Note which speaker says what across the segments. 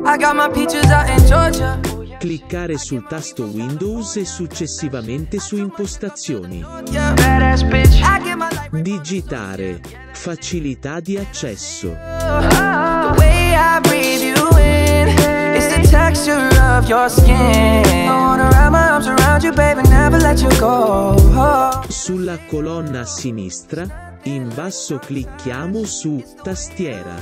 Speaker 1: I got my peaches out in Georgia.
Speaker 2: Cliccare sul tasto Windows e successivamente su Impostazioni.
Speaker 1: Badass bitch. I get my life.
Speaker 2: Digitare. Facilità di accesso.
Speaker 1: The way I breathe you in, it's the texture of your skin. I wanna wrap my arms around you, baby, never let you go.
Speaker 2: Sulla colonna a sinistra, in basso clicchiamo su Tastiera.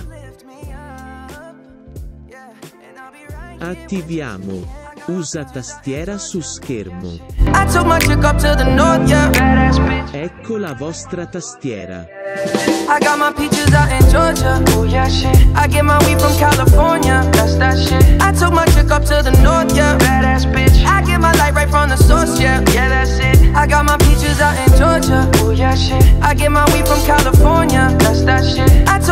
Speaker 2: Attiviamo Usa tastiera su schermo.
Speaker 1: I took my chick up to the north, yeah. Badass bitch.
Speaker 2: Ecco la vostra tastiera.
Speaker 1: I got my peaches out in Georgia. Oh yeah, shit. I get my weed from California. That's that shit. I took my chick up to the north, yeah. Badass bitch. I get my light right from the source, yeah. Yeah, that's it. I got my peaches out in Georgia. Oh yeah, shit. I get my weed from California. That's that shit. I took